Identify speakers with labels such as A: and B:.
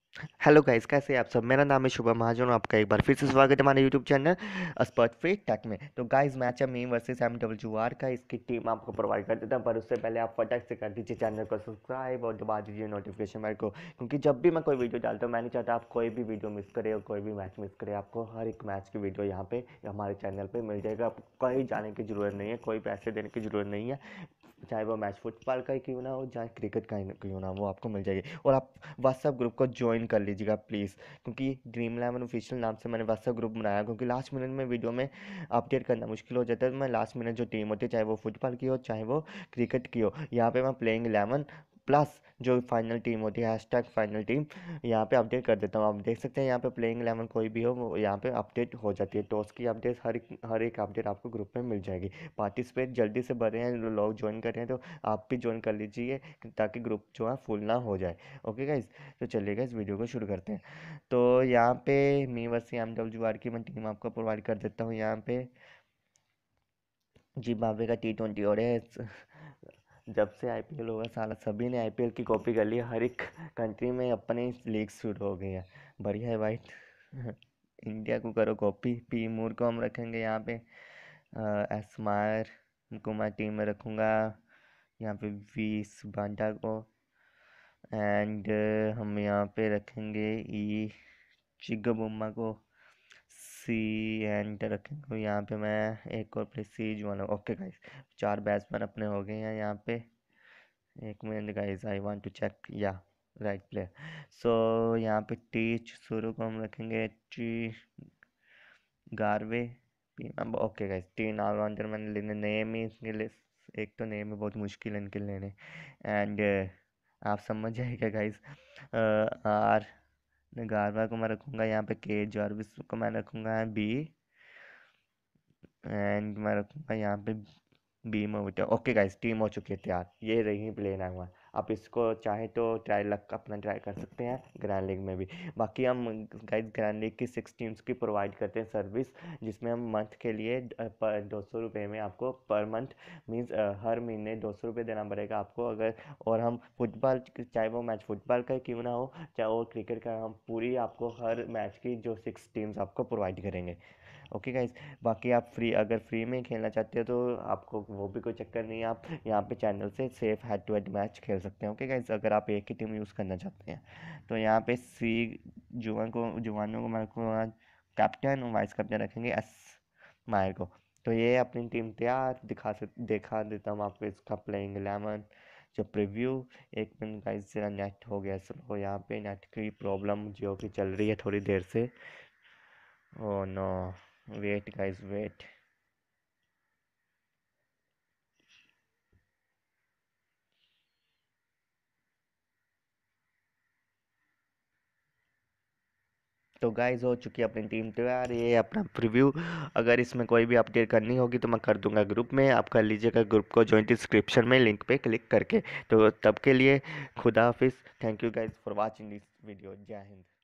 A: Hello guys, कैसे हैं आप सब। मेरा नाम है शुभम महाजन और आपका एक बार फिर से स्वागत है हमारे YouTube channel Spot Free Tech में। तो गाइस, मैच है मी वर्सेस MWR का। इसकी टीम आपको प्रोवाइड कर देता हूं, पर उससे पहले आप फटाक से कर दीजिए चैनल को सब्सक्राइब और दबा दीजिए नोटिफिकेशन बेल को, क्योंकि जब भी मैं कोई वीडियो डालता हूँ मैं नहीं चाहता आप कोई भी वीडियो मिस करें और कोई भी मैच मिस करें। आपको हर एक मैच की वीडियो यहाँ पे हमारे चैनल पर मिल जाएगा। आपको कहीं जाने की ज़रूरत नहीं है, कोई पैसे देने की ज़रूरत नहीं है। चाहे वो मैच फुटबॉल का ही क्यों ना हो, चाहे क्रिकेट का ही क्यों ना हो, वो आपको मिल जाएगी। और आप व्हाट्सएप ग्रुप को ज्वाइन कर लीजिएगा प्लीज़, क्योंकि ड्रीम इलेवन ऑफिशियल नाम से मैंने व्हाट्सएप ग्रुप बनाया, क्योंकि लास्ट मिनट में वीडियो में अपडेट करना मुश्किल हो जाता है। तो मैं लास्ट मिनट जो टीम होती है, चाहे वो फुटबॉल की हो चाहे वो क्रिकेट की हो, यहाँ पे मैं प्लेइंग 11 प्लस जो फाइनल टीम होती है हैशटैग फाइनल टीम, यहाँ पे अपडेट कर देता हूँ। आप देख सकते हैं यहाँ पे प्लेइंग 11 कोई भी हो वो यहाँ पे अपडेट हो जाती है। टॉस की अपडेट हर एक अपडेट आपको ग्रुप में मिल जाएगी। पार्टिसिपेट जल्दी से बढ़ रहे हैं लोग, ज्वाइन कर रहे हैं, तो आप भी ज्वाइन कर लीजिए ताकि ग्रुप जो है फुल ना हो जाए। ओके गाइज, तो चलिएगा इस वीडियो को शुरू करते हैं। तो यहाँ पे मी वर्सेस MWR की मैं टीम आपको प्रोवाइड कर देता हूँ। यहाँ पे जिम्बाब्वे का T20 और है। जब से IPL होगा साला सभी ने IPL की कॉपी कर ली। हर एक कंट्री में अपने लीग शुरू हो गई है। बढ़िया है भाई। इंडिया को करो कॉपी। पी मूर को हम रखेंगे यहाँ पे। एस मायर को मैं टीम में रखूँगा। यहाँ पे वीस बांटा को। एंड हम यहाँ पे रखेंगे ई चिगबुम्मा को। सी एंड रखेंगे यहाँ पे मैं एक और प्लेयर सीज वाला। ओके गाइस, चार बैट्समैन अपने हो गए हैं यहाँ पे। एक minute guys, I want to check या राइट प्लेयर। सो यहाँ पे टीच शुरू को हम रखेंगे टी गारवे। ओके गाइस, तीन ऑलराउंडर मैंने लेने। नेम ही इसके लिए, एक तो नेम है बहुत मुश्किल है इनके लेने। एंड आप समझ जाइएगा गाइस। आर गारवा को मैं रखूँगा यहाँ पे। के जॉर्विस को मैं रखूँगा बी। एंड मैं रखूँगा यहाँ पे बी में बेटा। ओके गाइस, टीम हो चुकी है तैयार। ये रही प्लेन हुआ। आप इसको चाहे तो ट्राई लक अपना ट्राई कर सकते हैं ग्रैंड लीग में भी। बाकी हम गाइस ग्रैंड लीग की 6 टीम्स की प्रोवाइड करते हैं सर्विस, जिसमें हम मंथ के लिए पर 200 रुपये में आपको पर मंथ मीन्स हर महीने 200 रुपये देना पड़ेगा आपको। अगर और हम फुटबॉल, चाहे वो मैच फुटबॉल का क्यों ना हो चाहे वो क्रिकेट का, हम पूरी आपको हर मैच की जो 6 टीम्स आपको प्रोवाइड करेंगे। ओके गाइज, बाकी आप अगर फ्री में खेलना चाहते हो तो आपको वो भी कोई चक्कर नहीं है। आप यहाँ पे चैनल से safe head to head match खेल सकते हैं। ओके गाइज, अगर आप एक ही टीम यूज़ करना चाहते हैं तो यहाँ पे जुवानों को मैं रखूँगा कैप्टन और वाइस कैप्टन रखेंगे एस मायर को। तो ये अपनी टीम तैयार दिखा देता हूँ आपको इसका प्लेइंग 11 जो प्रीव्यू। एक मिनट गाइस, जरा नेट हो गया स्लो यहाँ पे। नेट की प्रॉब्लम जियो की चल रही है थोड़ी देर से। Oh no, wait guys wait. तो गाइस, हो चुकी है अपनी टीम तैयार। ये अपना प्रीव्यू। अगर इसमें कोई भी अपडेट करनी होगी तो मैं कर दूंगा ग्रुप में। आप कर लीजिएगा ग्रुप को ज्वाइन डिस्क्रिप्शन में लिंक पे क्लिक करके। तो तब के लिए खुदा हाफिज़। Thank you guys for watching this video. जय हिंद।